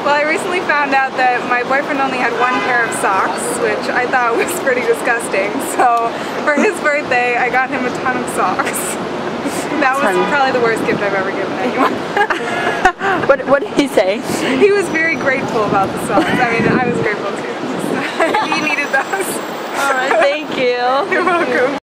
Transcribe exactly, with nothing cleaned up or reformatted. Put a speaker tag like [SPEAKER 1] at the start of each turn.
[SPEAKER 1] Well, I recently found out that my boyfriend only had one pair of socks, which I thought was pretty disgusting. So for his birthday, I got him a ton of socks. That was probably the worst gift I've ever given anyone.
[SPEAKER 2] what, what did he say?
[SPEAKER 1] He was very grateful about the socks. I mean, I was grateful too. He needed those.
[SPEAKER 2] Alright, thank you.
[SPEAKER 1] You're welcome.